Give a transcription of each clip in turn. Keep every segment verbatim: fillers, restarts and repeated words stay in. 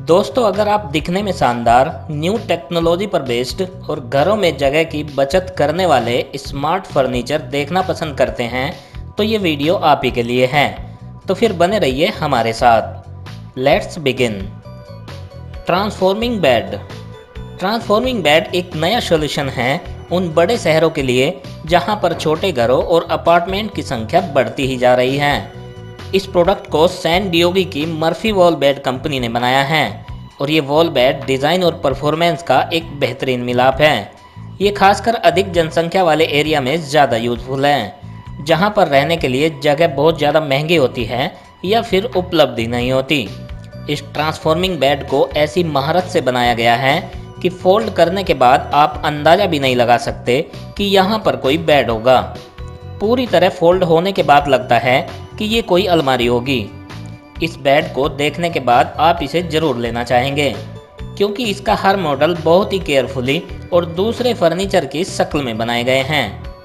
दोस्तों, अगर आप दिखने में शानदार, न्यू टेक्नोलॉजी पर बेस्ड और घरों में जगह की बचत करने वाले स्मार्ट फर्नीचर देखना पसंद करते हैं तो ये वीडियो आप ही के लिए है। तो फिर बने रहिए हमारे साथ। Let's begin. Transforming bed. Transforming bed एक नया सॉल्यूशन है उन बड़े शहरों के लिए जहां पर छोटे घरों और अपार्टमेंट की संख्या बढ़ती ही जा रही है। इस प्रोडक्ट को सैन डियोगी की मर्फी वॉल बेड कंपनी ने बनाया है और ये वॉल बेड डिज़ाइन और परफॉर्मेंस का एक बेहतरीन मिलाप है। ये खासकर अधिक जनसंख्या वाले एरिया में ज़्यादा यूजफुल है, जहां पर रहने के लिए जगह बहुत ज़्यादा महंगी होती है या फिर उपलब्ध ही नहीं होती। इस ट्रांसफॉर्मिंग बेड को ऐसी महारत से बनाया गया है कि फोल्ड करने के बाद आप अंदाज़ा भी नहीं लगा सकते कि यहाँ पर कोई बेड होगा। पूरी तरह फोल्ड होने के बाद लगता है कि ये कोई अलमारी होगी। इस बेड को देखने के बाद आप इसे ज़रूर लेना चाहेंगे, क्योंकि इसका हर मॉडल बहुत ही केयरफुली और दूसरे फर्नीचर की शक्ल में बनाए गए हैं।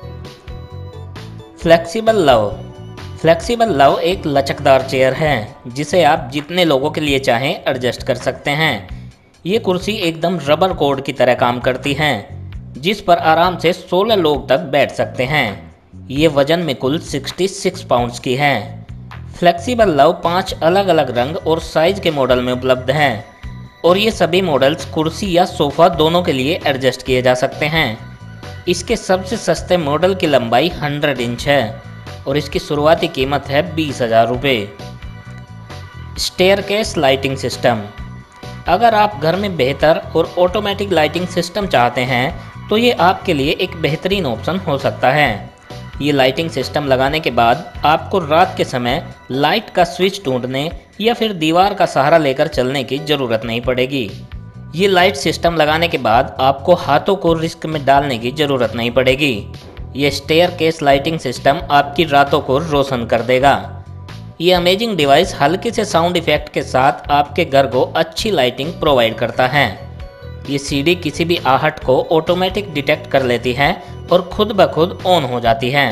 Flexible love. फ्लेक्सिबल लव एक लचकदार चेयर है जिसे आप जितने लोगों के लिए चाहें एडजस्ट कर सकते हैं। ये कुर्सी एकदम रबर कोड की तरह काम करती है, जिस पर आराम से सोलह लोग तक बैठ सकते हैं। ये वजन में कुल छियासठ पाउंड्स की है। फ्लेक्सिबल लव पांच अलग अलग रंग और साइज के मॉडल में उपलब्ध हैं और ये सभी मॉडल्स कुर्सी या सोफ़ा दोनों के लिए एडजस्ट किए जा सकते हैं। इसके सबसे सस्ते मॉडल की लंबाई सौ इंच है और इसकी शुरुआती कीमत है बीस हज़ार रुपये। Staircase lighting system. अगर आप घर में बेहतर और ऑटोमेटिक लाइटिंग सिस्टम चाहते हैं तो ये आपके लिए एक बेहतरीन ऑप्शन हो सकता है। ये लाइटिंग सिस्टम लगाने के बाद आपको रात के समय लाइट का स्विच ढूंढने या फिर दीवार का सहारा लेकर चलने की ज़रूरत नहीं पड़ेगी। ये लाइट सिस्टम लगाने के बाद आपको हाथों को रिस्क में डालने की ज़रूरत नहीं पड़ेगी। ये स्टेयरकेस लाइटिंग सिस्टम आपकी रातों को रोशन कर देगा। ये अमेजिंग डिवाइस हल्के से साउंड इफेक्ट के साथ आपके घर को अच्छी लाइटिंग प्रोवाइड करता है। ये सीढ़ी किसी भी आहट को ऑटोमेटिक डिटेक्ट कर लेती है और खुद ब खुद ऑन हो जाती है।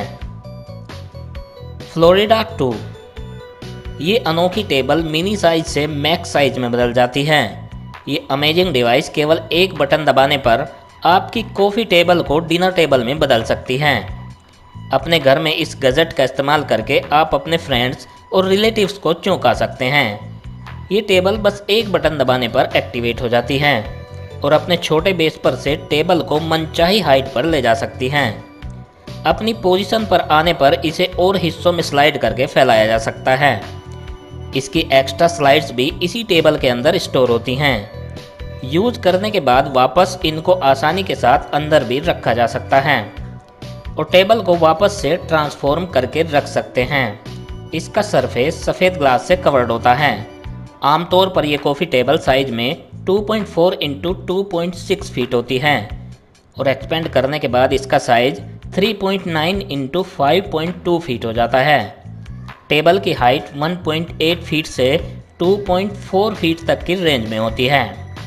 Florida two. ये अनोखी टेबल मिनी साइज से मैक्स साइज में बदल जाती है। ये अमेजिंग डिवाइस केवल एक बटन दबाने पर आपकी कॉफ़ी टेबल को डिनर टेबल में बदल सकती है। अपने घर में इस गैजेट का इस्तेमाल करके आप अपने फ्रेंड्स और रिलेटिव्स को चौंका सकते हैं। ये टेबल बस एक बटन दबाने पर एक्टिवेट हो जाती है और अपने छोटे बेस पर से टेबल को मनचाही हाइट पर ले जा सकती हैं। अपनी पोजीशन पर आने पर इसे और हिस्सों में स्लाइड करके फैलाया जा सकता है। इसकी एक्स्ट्रा स्लाइड्स भी इसी टेबल के अंदर स्टोर होती हैं। यूज करने के बाद वापस इनको आसानी के साथ अंदर भी रखा जा सकता है और टेबल को वापस से ट्रांसफॉर्म करके रख सकते हैं। इसका सरफेस सफ़ेद ग्लास से कवर्ड होता है। आमतौर पर यह कॉफ़ी टेबल साइज में two point four into two point six feet होती है और एक्सपेंड करने के बाद इसका size three point nine into five point two feet हो जाता है। टेबल की height one point eight feet से टू पॉइंट फोर फीट तक की रेंज में होती है।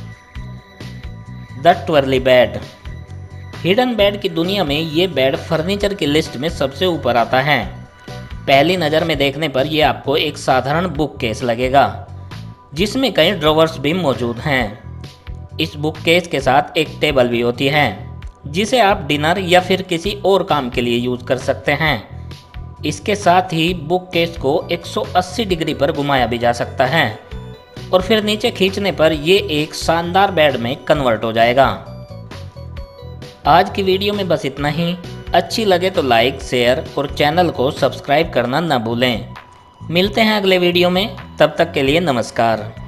The twirly bed. Hidden bed की दुनिया में ये बेड फर्नीचर की लिस्ट में सबसे ऊपर आता है। पहली नज़र में देखने पर यह आपको एक साधारण बुक केस लगेगा, जिसमें कई ड्रॉवर्स भी मौजूद हैं। इस बुक केस के साथ एक टेबल भी होती है, जिसे आप डिनर या फिर किसी और काम के लिए यूज़ कर सकते हैं। इसके साथ ही बुक केस को एक सौ अस्सी डिग्री पर घुमाया भी जा सकता है और फिर नीचे खींचने पर ये एक शानदार बेड में कन्वर्ट हो जाएगा। आज की वीडियो में बस इतना ही। अच्छी लगे तो लाइक, शेयर और चैनल को सब्सक्राइब करना न भूलें। मिलते हैं अगले वीडियो में, तब तक के लिए नमस्कार।